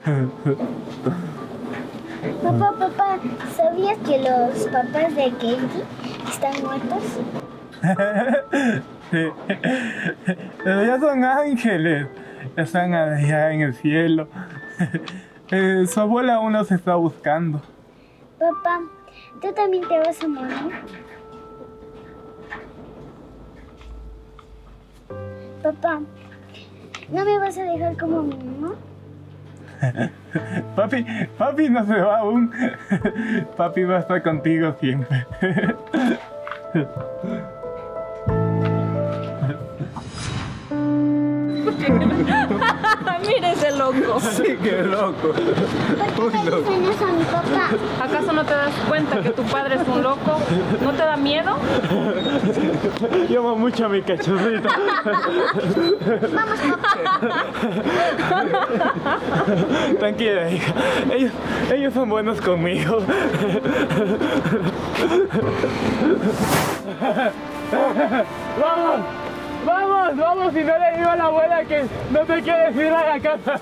Papá, ¿sabías que los papás de Kenji están muertos? Sí. Pero ya son ángeles. Están allá en el cielo. Su abuela aún los está buscando. Papá, ¿tú también te vas a morir? Papá, ¿no me vas a dejar como mi mamá? Papi no se va aún. Papi va a estar contigo siempre. Mira ese loco. Sí, qué loco. ¿Por qué me dicen eso a mi papá? ¿Acaso no te das cuenta que tu padre es un loco? ¿No te da miedo? Llamo mucho a mi cachorrito. Vamos, papá. Tranquila, hija. Ellos son buenos conmigo. ¡Vamos! Si no le digo a la abuela que no te quieres ir a la casa.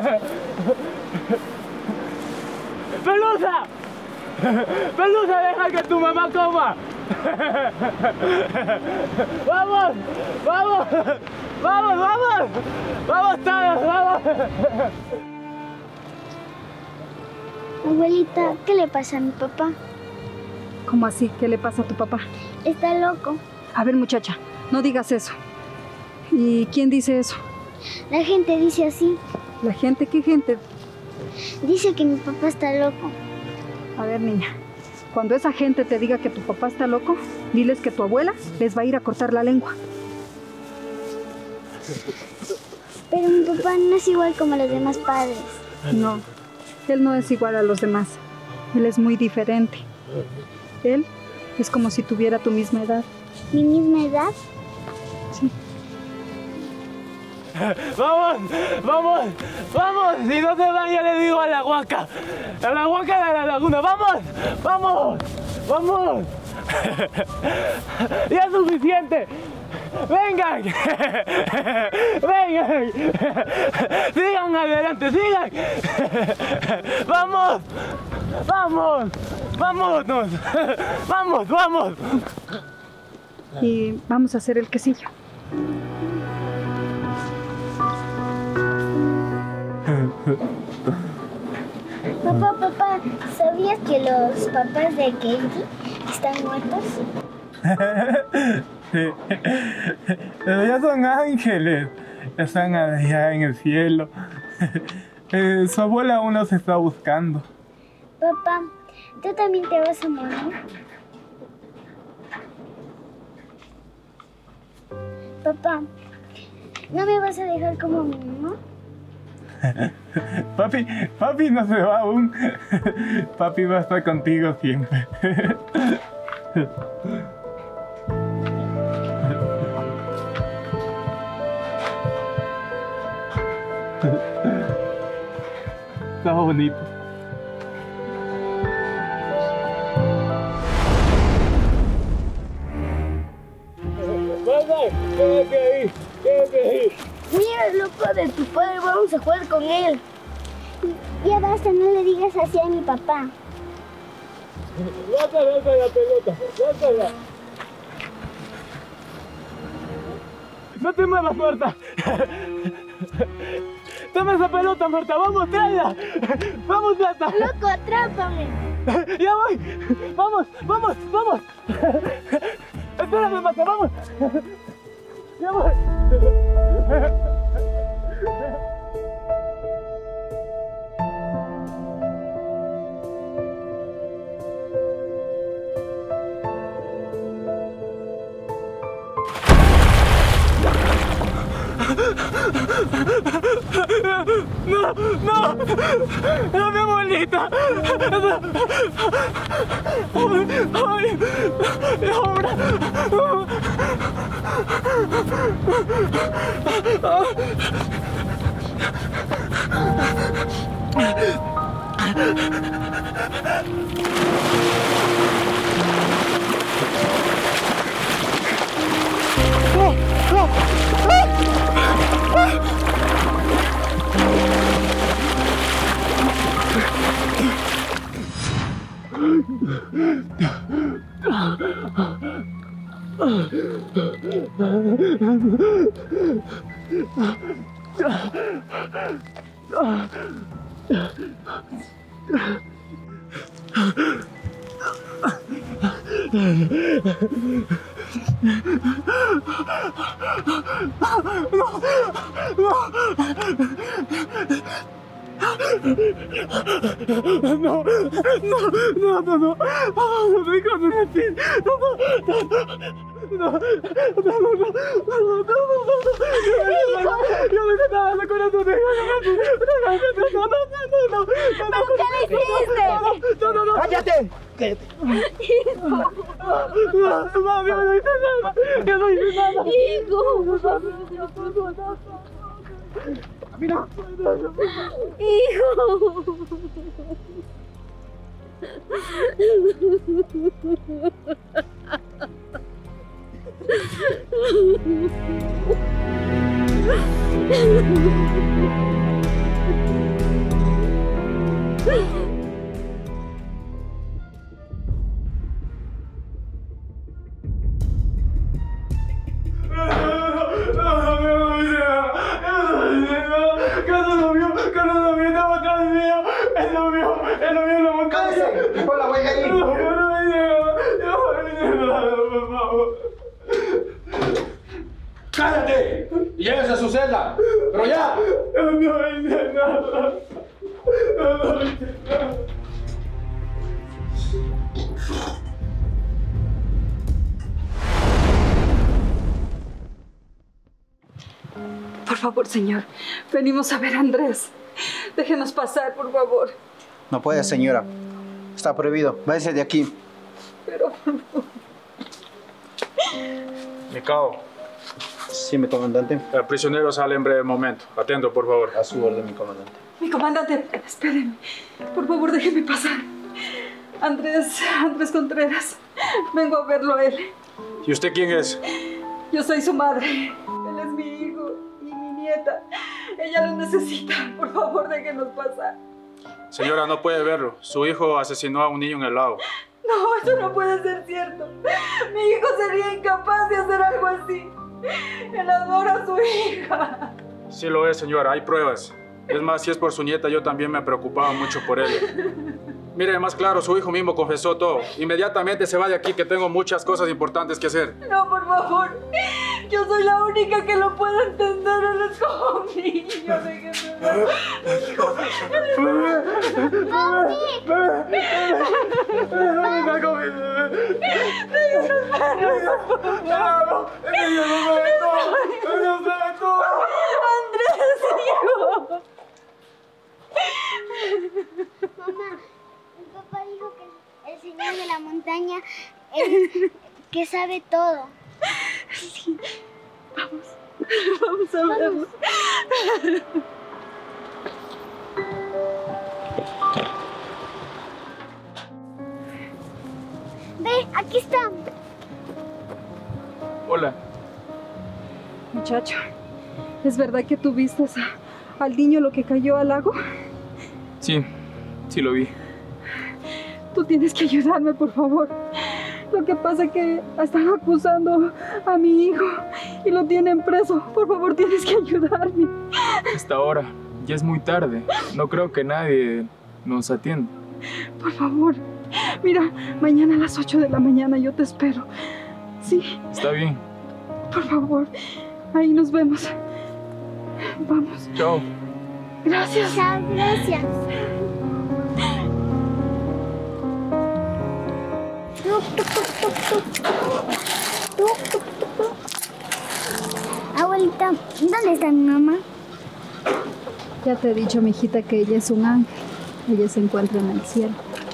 ¡Pelusa! ¡Deja que tu mamá coma! ¡Vamos todos! Abuelita, ¿qué le pasa a mi papá? ¿Cómo así? ¿Qué le pasa a tu papá? Está loco. A ver, muchacha, no digas eso. ¿Y quién dice eso? La gente dice así. ¿La gente? ¿Qué gente? Dice que mi papá está loco. A ver, niña, cuando esa gente te diga que tu papá está loco, diles que tu abuela les va a ir a cortar la lengua. Pero mi papá no es igual como los demás padres. No, él no es igual a los demás. Él es muy diferente. Él es como si tuviera tu misma edad. ¿Mi misma edad? Sí. ¡Vamos! Si no se van, ya le digo a la huaca de la laguna. ¡Vamos! ¡Ya es suficiente! ¡Vengan! ¡Sigan adelante, sigan! ¡Vámonos! Y vamos a hacer el quesillo. Papá, ¿sabías que los papás de Kenji están muertos? Sí. Pero ya son ángeles. Están allá en el cielo. Su abuela aún los está buscando. Papá, ¿tú también te vas a morir? Papá, ¿no me vas a dejar como mi mamá? Papi no se va aún. Papi va a estar contigo siempre. Está bonito. Quédate ahí. Mira el loco de tu padre, vamos a jugar con él. Ya basta, no le digas así a mi papá. Lanza la pelota, lánzala. No te muevas, Marta. Toma esa pelota, Marta. Vamos, tráela. Vamos, Marta. Loco, atrápame. Ya voy. Vamos. Espérame, Marta, vamos. Ya voy. No, mi abuelita. Ay, ahora. ¡Cállate! Mami, no hice nada. Yo no hice nada. Hijo. ¡Cállate! ¡Y llévese a su celda! ¡Pero ya! No hice nada. No hice nada. Por favor, señor, venimos a ver a Andrés. Déjenos pasar, por favor. No puede, señora. Está prohibido. Váyase de aquí. Pero, por favor. Mi cabo, Sí, mi comandante. el prisionero sale en breve momento. Atento, por favor. A su orden, mi comandante. Mi comandante, espéreme. Por favor, déjeme pasar. Andrés Contreras. Vengo a verlo a él. ¿Y usted quién es? Yo soy su madre. Él es mi hijo y mi nieta. Ella lo necesita. Por favor, déjenos pasar. Señora, no puede verlo. Su hijo asesinó a un niño en el lago. No, eso no puede ser cierto. Mi hijo sería incapaz de hacer algo así. Él adora a su hija. Sí lo es, señora. Hay pruebas. Es más, si es por su nieta, yo también me preocupaba mucho por ella. Mire, más claro, su hijo mismo confesó todo. Inmediatamente se va de aquí, que tengo muchas cosas importantes que hacer. No, por favor. Yo soy la única que lo puedo entender. Él es como un niño. Déjenme ver. Andrés, hijo. Mamá, mi papá dijo que el señor de la montaña que sabe todo. Sí. Vamos a verlo. Ve, aquí está. Hola. Muchacho, ¿es verdad que tú viste al niño lo que cayó al lago? Sí, sí lo vi. Tú tienes que ayudarme, por favor. Lo que pasa es que están acusando a mi hijo y lo tienen preso. Por favor, tienes que ayudarme. Hasta ahora, ya es muy tarde. No creo que nadie nos atienda. Por favor. Mira, mañana a las 8 de la mañana yo te espero. Sí. Está bien. Por favor. Ahí nos vemos. Vamos. Chao. Gracias. Chao, gracias. Abuelita, ¿dónde está mi mamá? Ya te he dicho, mijita, que ella es un ángel. Ella se encuentra en el cielo.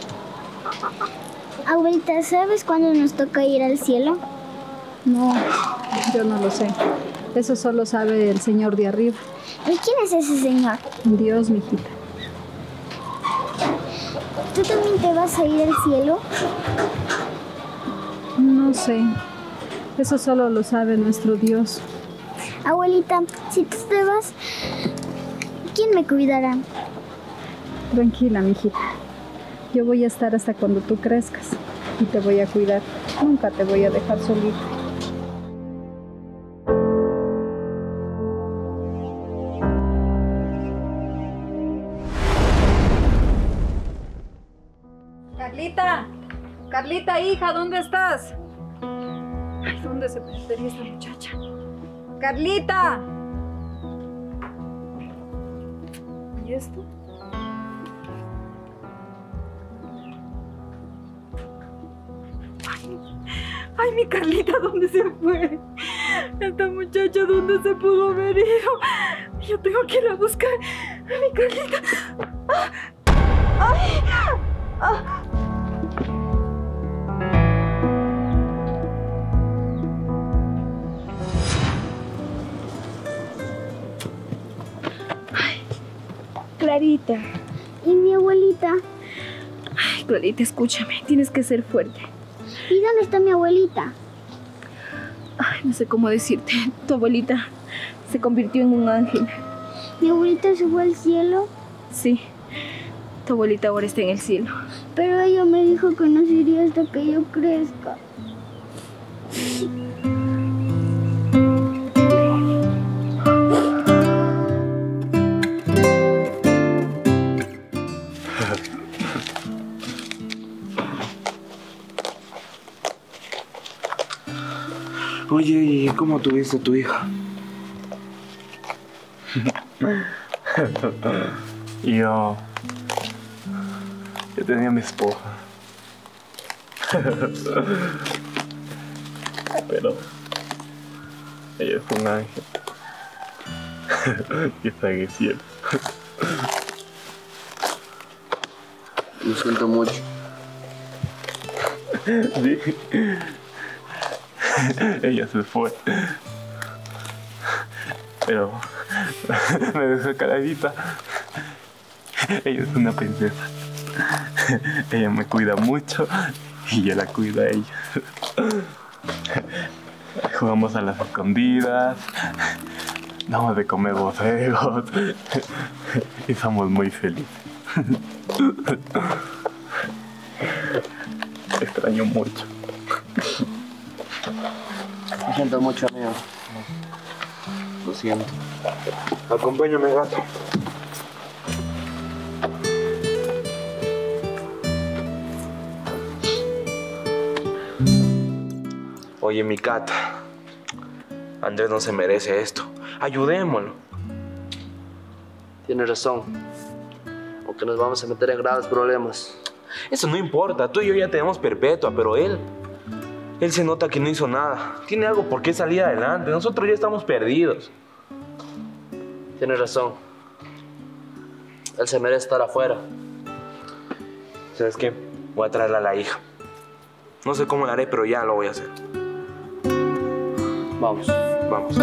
Abuelita, ¿sabes cuándo nos toca ir al cielo? No, yo no lo sé. Eso solo sabe el Señor de arriba. ¿Y quién es ese señor? Dios, mijita. ¿Tú también te vas a ir al cielo? No sé. Eso solo lo sabe nuestro Dios. Abuelita, si tú te vas, ¿quién me cuidará? Tranquila, mijita. Yo voy a estar hasta cuando tú crezcas y te voy a cuidar. Nunca te voy a dejar solita. Carlita, Carlita, hija, ¿dónde estás? Ay, ¿dónde se perdería esta muchacha? Carlita. ¿Y esto? Ay, mi Carlita, ¿dónde se fue? Esta muchacha, ¿dónde se pudo haber ido? Yo tengo que ir a buscar a mi Carlita. ¡Ay! ¡Ah! Clarita. ¿Y mi abuelita? Ay, Clarita, escúchame, tienes que ser fuerte. ¿Y dónde está mi abuelita? Ay, no sé cómo decirte. Tu abuelita se convirtió en un ángel. ¿Mi abuelita se fue al cielo? Sí, tu abuelita ahora está en el cielo. Pero ella me dijo que no se iría hasta que yo crezca. Oye, ¿y cómo tuviste a tu hija? Yo tenía a mi esposa. Pero ella es un ángel. Y está en el cielo. Lo siento mucho. Sí. Ella se fue. Pero me dejó caladita. Ella es una princesa. Ella me cuida mucho y yo la cuido a ella. Jugamos a las escondidas, damos de comer borregos y somos muy felices. Extraño mucho. Lo siento mucho, amigo. Lo siento. Acompáñame, gato. Oye, mi Cata. Andrés no se merece esto. Ayudémoslo. Tienes razón. Aunque nos vamos a meter en graves problemas. Eso no importa. Tú y yo ya tenemos perpetua, pero él se nota que no hizo nada. Tiene algo por qué salir adelante. Nosotros ya estamos perdidos. Tienes razón. Él se merece estar afuera. ¿Sabes qué? Voy a traerle a la hija. No sé cómo lo haré, pero ya lo voy a hacer. Vamos. Vamos.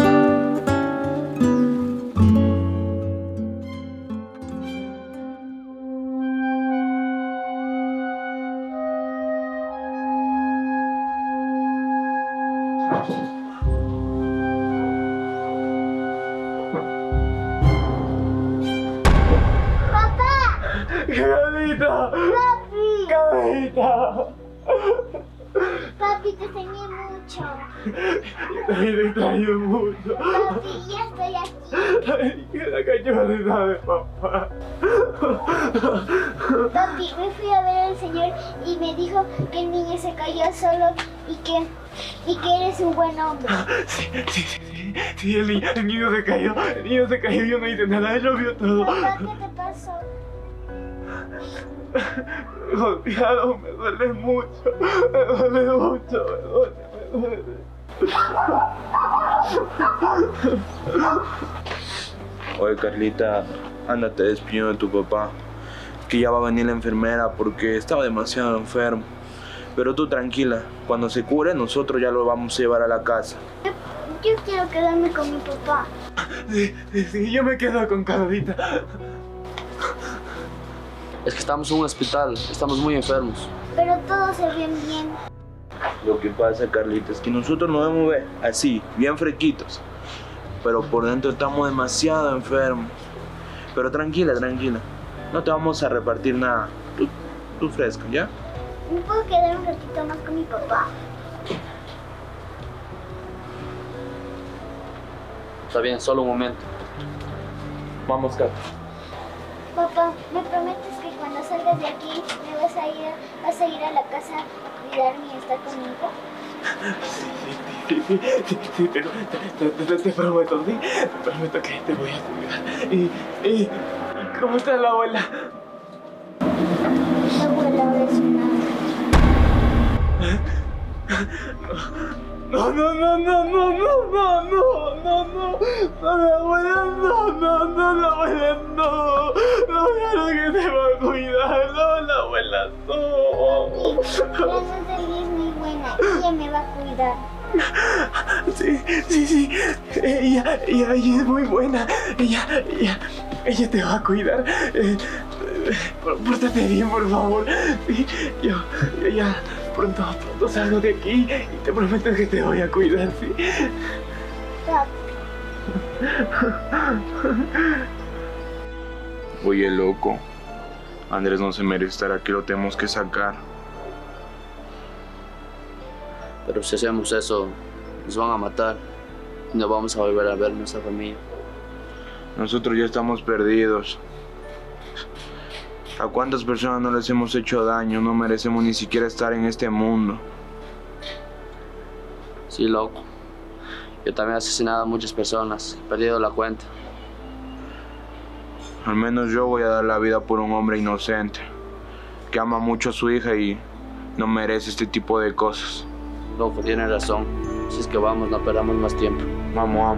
¡Carlita! ¡Papi! ¡Carlita! Papi, te extrañé mucho. También te extraño mucho. Papi, ya estoy aquí. Ay, que la cachorrita de papá. Papi, me fui a ver al señor y me dijo que el niño se cayó solo y que eres un buen hombre. Sí, el niño se cayó. El niño se cayó y yo no hice nada. Él lo vio todo. Papá, ¿qué te pasó? Golpeado, me duele mucho. Me duele mucho, me duele. Oye, Carlita, ándate despidiendo de tu papá. Que ya va a venir la enfermera porque estaba demasiado enfermo. Pero tú tranquila, cuando se cure nosotros ya lo vamos a llevar a la casa. Yo quiero quedarme con mi papá. Sí, yo me quedo con Carlita. Es que estamos en un hospital. Estamos muy enfermos. Pero todos se ven bien. Lo que pasa, Carlita, es que nosotros nos vemos ver así, bien fresquitos. Pero por dentro estamos demasiado enfermos. Pero tranquila, tranquila. No te vamos a repartir nada. Tú tú fresca, ¿ya? ¿Me puedo quedar un ratito más con mi papá? Está bien, solo un momento. Vamos, Kat. Papá, ¿me prometes que cuando salgas de aquí me vas a ir a la casa a cuidarme y estar conmigo? Sí, pero te prometo, ¿sí? Te prometo que te voy a cuidar. ¿Y cómo está la abuela? La abuela ahora es una... No, la abuela no, la abuela no, que te va a cuidar, no, la abuela no. La Natalia es muy buena, ella me va a cuidar. Sí, ella es muy buena, ella te va a cuidar. Pórtate bien, por favor. Sí, yo ya pronto salgo de aquí y te prometo que te voy a cuidar, ¿sí? Oye, loco. Andrés no se merece estar aquí, lo tenemos que sacar. Pero si hacemos eso, nos van a matar y no vamos a volver a ver a nuestra familia. Nosotros ya estamos perdidos. ¿A cuántas personas no les hemos hecho daño? No merecemos ni siquiera estar en este mundo. Sí, loco. Yo también he asesinado a muchas personas, he perdido la cuenta. Al menos yo voy a dar la vida por un hombre inocente, que ama mucho a su hija y no merece este tipo de cosas. Loco, tienes razón. Si es que vamos, no perdamos más tiempo. Vamos.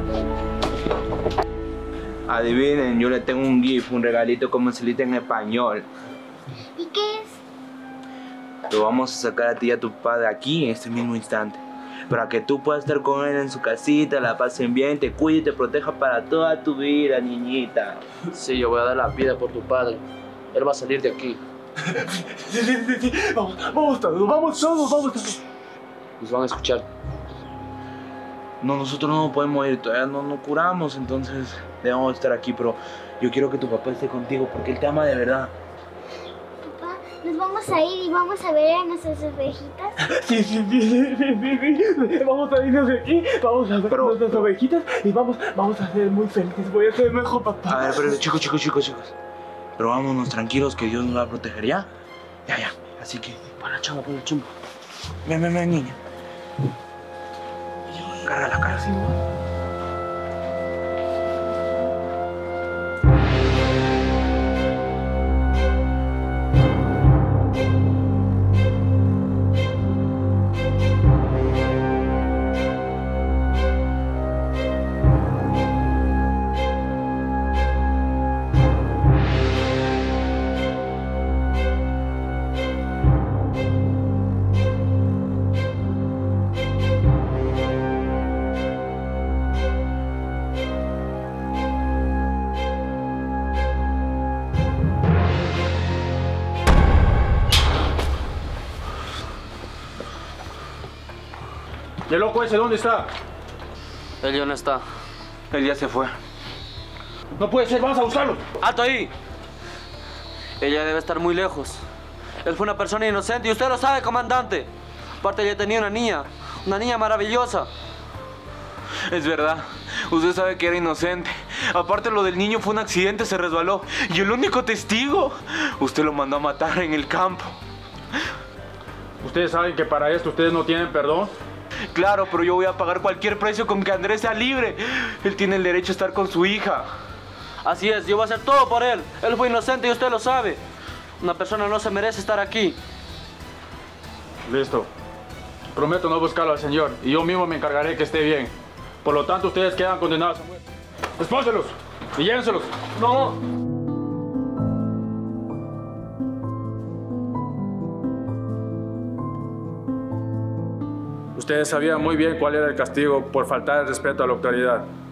Adivinen, yo le tengo un GIF, un regalito como se dice en español. ¿Y qué es? Lo vamos a sacar a ti y a tu padre aquí en este mismo instante, para que tú puedas estar con él en su casita, la pasen bien, te cuide y te proteja para toda tu vida, niñita. Sí, yo voy a dar la vida por tu padre. Él va a salir de aquí. Sí. Vamos todos. Nos van a escuchar. No, nosotros no podemos ir, todavía no curamos, entonces debemos estar aquí, pero yo quiero que tu papá esté contigo porque él te ama de verdad. Papá, nos vamos a ir y vamos a ver a nuestras ovejitas. Sí. Vamos a irnos de aquí, vamos a ver nuestras ovejitas y vamos a ser muy felices. Voy a ser mejor papá. A ver, pero chicos. Pero vámonos tranquilos que Dios nos va a proteger, ¿ya? Ya. Así que, para chamba, por el chumbo. Ven, niña. Carga la cara, sí. ¿El loco ese dónde está? Él ya no está. Él ya se fue. No puede ser, vamos a buscarlo. ¡Alto ahí! Ella debe estar muy lejos. Él fue una persona inocente y usted lo sabe, comandante. Aparte, ella tenía una niña maravillosa. Es verdad, usted sabe que era inocente. Aparte, lo del niño fue un accidente, se resbaló. Y el único testigo, usted lo mandó a matar en el campo. ¿Ustedes saben que para esto ustedes no tienen perdón? Claro, pero yo voy a pagar cualquier precio con que Andrés sea libre. Él tiene el derecho a estar con su hija. Así es, yo voy a hacer todo por él. Él fue inocente y usted lo sabe. Una persona no se merece estar aquí. Listo. Prometo no buscarlo al señor y yo mismo me encargaré que esté bien. Por lo tanto, ustedes quedan condenados a muerte. Espónselos y llévenselos. No. Ustedes sabían muy bien cuál era el castigo por faltar el respeto a la autoridad.